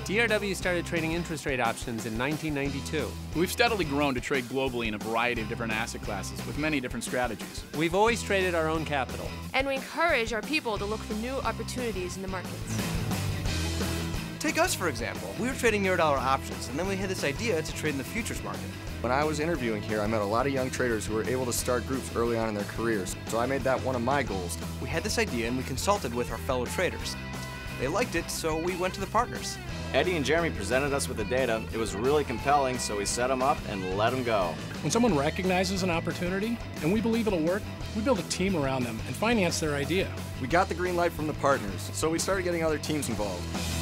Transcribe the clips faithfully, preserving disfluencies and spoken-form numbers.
D R W started trading interest rate options in nineteen ninety-two. We've steadily grown to trade globally in a variety of different asset classes with many different strategies. We've always traded our own capital. And we encourage our people to look for new opportunities in the markets. Take us, for example. We were trading Eurodollar options, and then we had this idea to trade in the futures market. When I was interviewing here, I met a lot of young traders who were able to start groups early on in their careers, so I made that one of my goals. We had this idea and we consulted with our fellow traders. They liked it, so we went to the partners. Eddie and Jeremy presented us with the data. It was really compelling, so we set them up and let them go. When someone recognizes an opportunity, and we believe it'll work, we build a team around them and finance their idea. We got the green light from the partners, so we started getting other teams involved.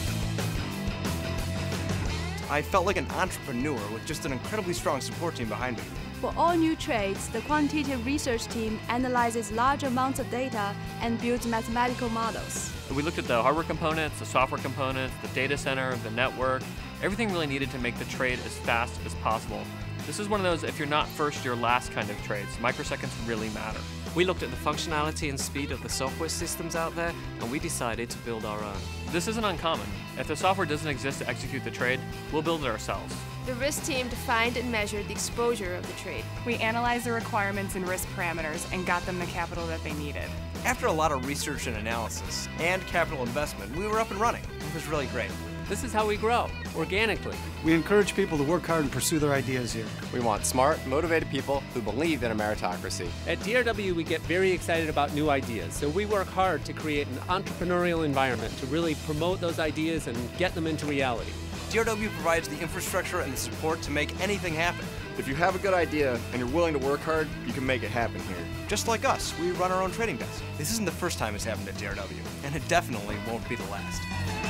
I felt like an entrepreneur with just an incredibly strong support team behind me. For all new trades, the quantitative research team analyzes large amounts of data and builds mathematical models. We looked at the hardware components, the software components, the data center, the network, everything really needed to make the trade as fast as possible. This is one of those, if you're not first, you're last kind of trades. Microseconds really matter. We looked at the functionality and speed of the software systems out there, and we decided to build our own. This isn't uncommon. If the software doesn't exist to execute the trade, we'll build it ourselves. The risk team defined and measured the exposure of the trade. We analyzed the requirements and risk parameters and got them the capital that they needed. After a lot of research and analysis and capital investment, we were up and running. It was really great. This is how we grow, organically. We encourage people to work hard and pursue their ideas here. We want smart, motivated people who believe in a meritocracy. At D R W, we get very excited about new ideas, so we work hard to create an entrepreneurial environment to really promote those ideas and get them into reality. D R W provides the infrastructure and the support to make anything happen. If you have a good idea and you're willing to work hard, you can make it happen here. Just like us, we run our own trading desk. This isn't the first time it's happened at D R W, and it definitely won't be the last.